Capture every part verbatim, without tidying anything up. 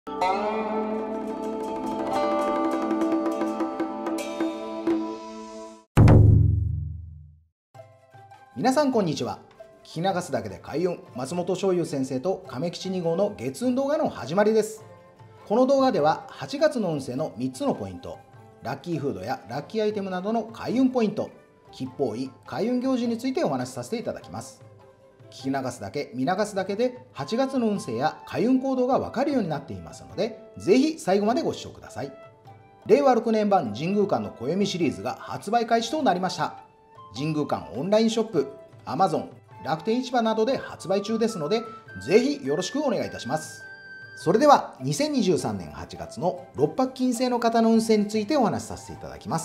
皆さんこんにちは。聞き流すだけで開運、松本翔雄先生と亀吉に号の月運動画の始まりです。この動画でははちがつの運勢のみっつのポイント、ラッキーフードやラッキーアイテムなどの開運ポイント、吉報位、開運行事についてお話しさせていただきます。聞き流すだけ、見流すだけではちがつの運勢や開運行動がわかるようになっていますので、ぜひ最後までご視聴ください。れいわろくねん版神宮館の暦シリーズが発売開始となりました。神宮館オンラインショップ、Amazon、楽天市場などで発売中ですので、ぜひよろしくお願いいたします。それではにせんにじゅうさんねんはちがつの六白金星の方の運勢についてお話しさせていただきます。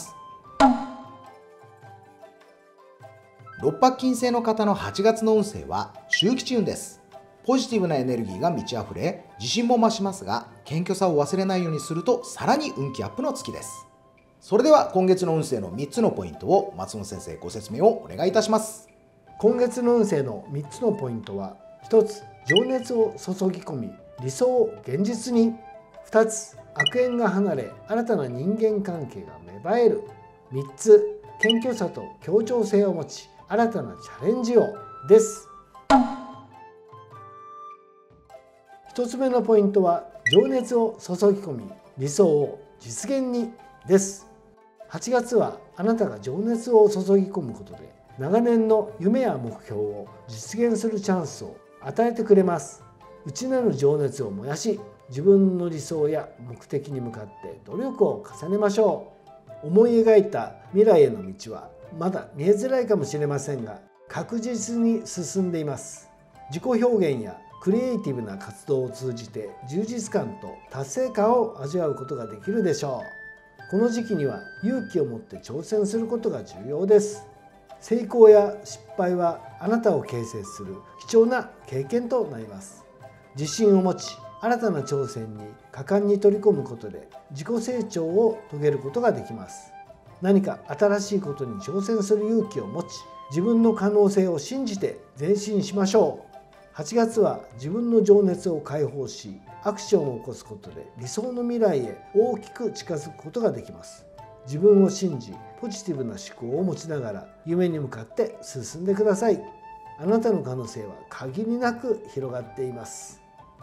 六白金星の方のはちがつの運勢は周吉運です。ポジティブなエネルギーが満ち溢れ、自信も増しますが、謙虚さを忘れないようにするとさらに運気アップの月です。それでは今月の運勢のみっつのポイントを松本先生ご説明をお願いいたします。 今月の運勢のみっつのポイントは、ひとつ情熱を注ぎ込み理想を現実に、ふたつ悪縁が離れ新たな人間関係が芽生える、みっつ謙虚さと協調性を持ち新たなチャレンジをです。ひとつめのポイントは、情熱を注ぎ込み理想を実現にです。はちがつはあなたが情熱を注ぎ込むことで長年の夢や目標を実現するチャンスを与えてくれます。内なる情熱を燃やし、自分の理想や目的に向かって努力を重ねましょう。思い描いた未来への道はまだ見えづらいかもしれませんが、確実に進んでいます。自己表現やクリエイティブな活動を通じて充実感と達成感を味わうことができるでしょう。この時期には勇気を持って挑戦することが重要です。成功や失敗はあなたを形成する貴重な経験となります。自信を持ち新たな挑戦に果敢に取り込むことで自己成長を遂げることができます。何か新しいことに挑戦する勇気を持ち、自分の可能性を信じて前進しましょう。はちがつは自分の情熱を解放し、アクションを起こすことで理想の未来へ大きく近づくことができます。自分を信じ、ポジティブな思考を持ちながら夢に向かって進んでください。あなたの可能性は限りなく広がっています。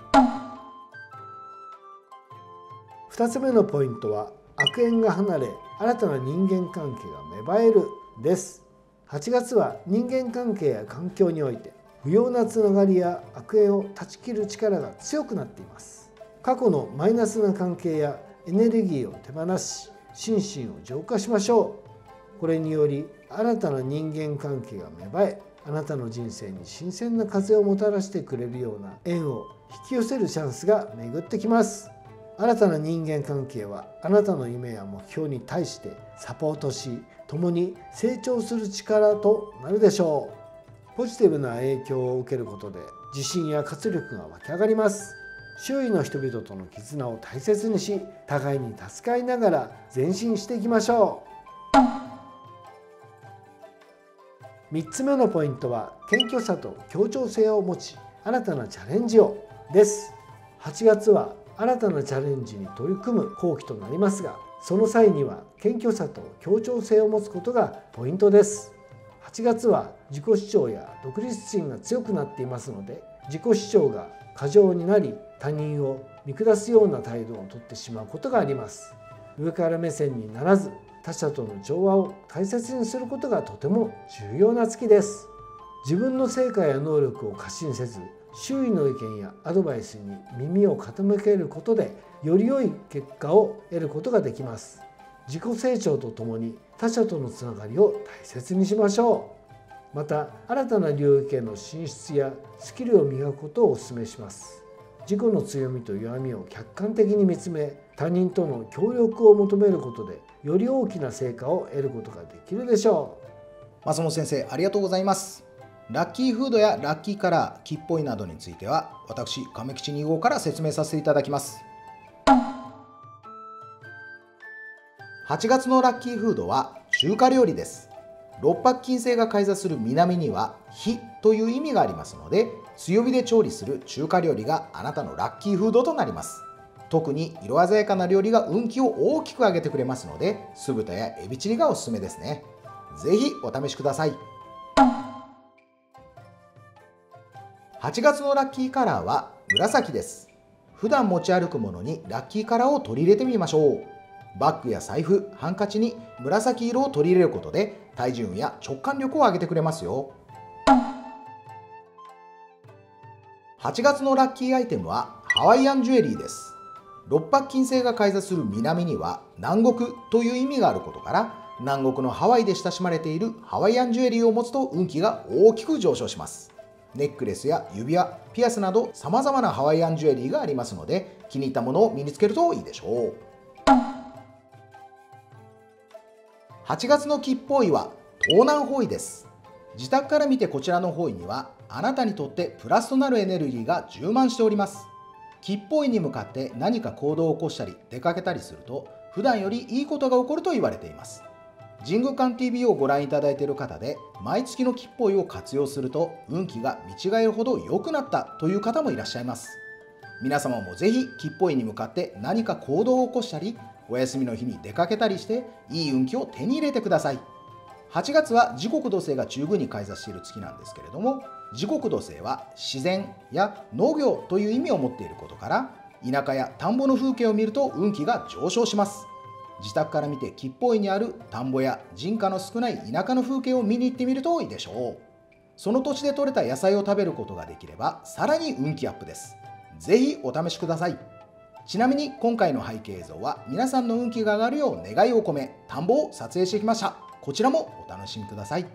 ふたつめのポイントは、悪縁が離れ新たな人間関係が芽生えるです。はちがつは人間関係や環境において不要なつながりや悪縁を断ち切る力が強くなっています。過去のマイナスな関係やエネルギーを手放し、心身を浄化しましょう。これにより新たな人間関係が芽生え、あなたの人生に新鮮な風をもたらしてくれるような縁を引き寄せるチャンスが巡ってきます。新たな人間関係はあなたの夢や目標に対してサポートし、共に成長する力となるでしょう。ポジティブな影響を受けることで自信や活力が湧き上がります。周囲の人々との絆を大切にし、互いに助かりながら前進していきましょう。みっつめのポイントは、謙虚さと協調性を持ち新たなチャレンジをです。はちがつは新たなチャレンジに取り組む好機となりますが、その際には謙虚さと協調性を持つことがポイントです。はちがつは自己主張や独立心が強くなっていますので、自己主張が過剰になり他人を見下すような態度をとってしまうことがあります。上から目線にならず、他者との調和を大切にすることがとても重要な月です。自分の成果や能力を過信せず、周囲の意見やアドバイスに耳を傾けることでより良い結果を得ることができます。自己成長とともに他者とのつながりを大切にしましょう。また新たな領域への進出やスキルを磨くことをお勧めします。自己の強みと弱みを客観的に見つめ、他人との協力を求めることでより大きな成果を得ることができるでしょう。松本先生、ありがとうございます。ラッキーフードやラッキーカラー、吉報位などについては私亀吉に号から説明させていただきます。はちがつのラッキーフードは中華料理です。六白金星が開座する南には火という意味がありますので、強火で調理する中華料理があなたのラッキーフードとなります。 特に色鮮やかな料理が運気を大きく上げてくれますので、酢豚やエビチリがおすすめですね。ぜひお試しください。はちがつのラッキーカラーは紫です。普段持ち歩くものにラッキーカラーを取り入れてみましょう。バッグや財布、ハンカチに紫色を取り入れることで対人運や直感力を上げてくれますよ。はちがつのラッキーアイテムはハワイアンジュエリーです。六白金星が開座する南には南国という意味があることから、南国のハワイで親しまれているハワイアンジュエリーを持つと運気が大きく上昇します。ネックレスや指輪、ピアスなど様々なハワイアンジュエリーがありますので、気に入ったものを身につけるといいでしょう。はちがつの吉報位は東南方位です。自宅から見てこちらの方位にはあなたにとってプラスとなるエネルギーが充満しております。吉報位に向かって何か行動を起こしたり出かけたりすると、普段よりいいことが起こると言われています。神宮館 ティービー をご覧いただいている方で、毎月の吉報位を活用すると運気が見違えるほど良くなったという方もいらっしゃいます。皆様もぜひ吉報位に向かって何か行動を起こしたり、お休みの日に出かけたりしていい運気を手に入れてください。はちがつは時刻土星が中宮に開座している月なんですけれども、時刻土星は自然や農業という意味を持っていることから、田舎や田んぼの風景を見ると運気が上昇します。自宅から見て吉報位にある田んぼや人家の少ない田舎の風景を見に行ってみるといいでしょう。その土地で採れた野菜を食べることができればさらに運気アップです。ぜひお試しください。ちなみに今回の背景映像は皆さんの運気が上がるよう願いを込め、田んぼを撮影してきました。こちらもお楽しみください。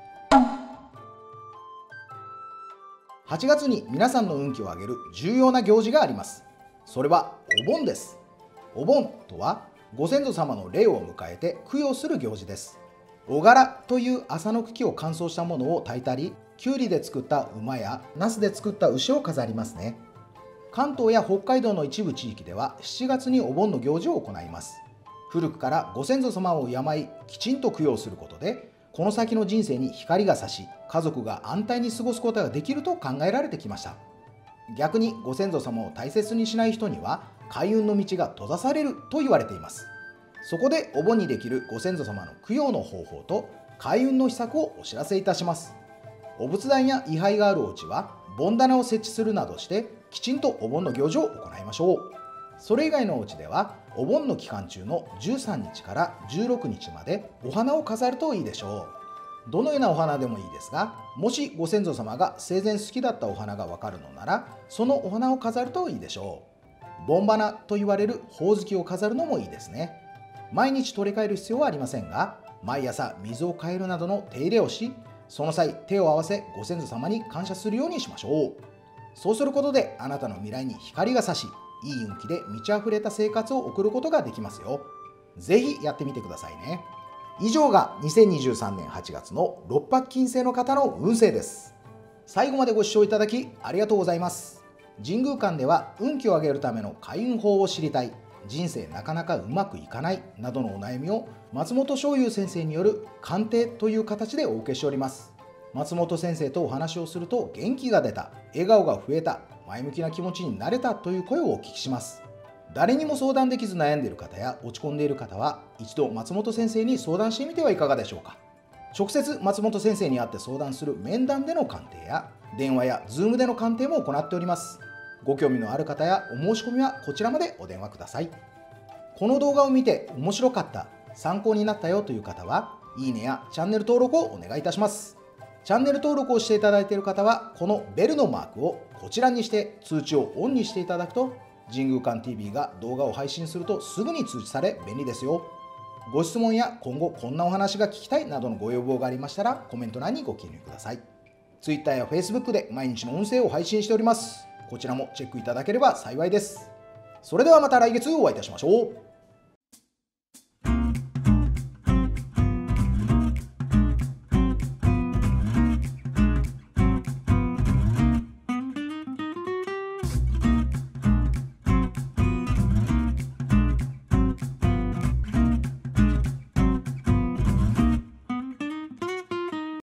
はちがつに皆さんの運気を上げる重要な行事があります。それはお盆です。お盆とはご先祖様の霊を迎えて供養する行事です。おがらという麻の茎を乾燥したものを炊いたり、きゅうりで作った馬やナスで作った牛を飾りますね。関東や北海道の一部地域ではしちがつにお盆の行事を行います。古くからご先祖様を敬い、きちんと供養することで、この先の人生に光が差し、家族が安泰に過ごすことができると考えられてきました。逆にご先祖様を大切にしない人には開運の道が閉ざされると言われています。そこでお盆にできるご先祖様の供養の方法と開運の秘策をお知らせいたします。お仏壇や位牌があるお家は盆棚を設置するなどしてきちんとお盆の行事を行いましょう。それ以外のお家ではお盆の期間中のじゅうさんにちからじゅうろくにちまでお花を飾るといいでしょう。どのようなお花でもいいですが、もしご先祖様が生前好きだったお花がわかるのなら、そのお花を飾るといいでしょう。盆花と言われるほおずきを飾るのもいいですね。毎日取り替える必要はありませんが、毎朝水を変えるなどの手入れをし、その際手を合わせご先祖様に感謝するようにしましょう。そうすることであなたの未来に光が差し、いい運気で満ち溢れた生活を送ることができますよ。ぜひやってみてくださいね。以上がにせんにじゅうさんねんはちがつの六白金星の方の運勢です。最後までご視聴いただきありがとうございます。神宮館では運気を上げるための開運法を知りたい、人生なかなかうまくいかないなどのお悩みを松本翔雄先生による鑑定という形でお受けしております。松本先生とお話をすると元気が出た、笑顔が増えた、前向きな気持ちになれたという声をお聞きします。誰にも相談できず悩んでいる方や落ち込んでいる方は一度松本先生に相談してみてはいかがでしょうか。直接松本先生に会って相談する面談での鑑定や電話や Zoom での鑑定も行っております。ご興味のある方やお申し込みはこちらまでお電話ください。この動画を見て面白かった、参考になったよという方はいいねやチャンネル登録をお願いいたします。チャンネル登録をしていただいている方はこのベルのマークをこちらにして通知をオンにしていただくと、神宮館 ティービー が動画を配信するとすぐに通知され便利ですよ。ご質問や今後こんなお話が聞きたいなどのご要望がありましたらコメント欄にご記入ください。Twitter や Facebook で毎日の音声を配信しております。こちらもチェックいただければ幸いです。それではまた来月お会いいたしましょう。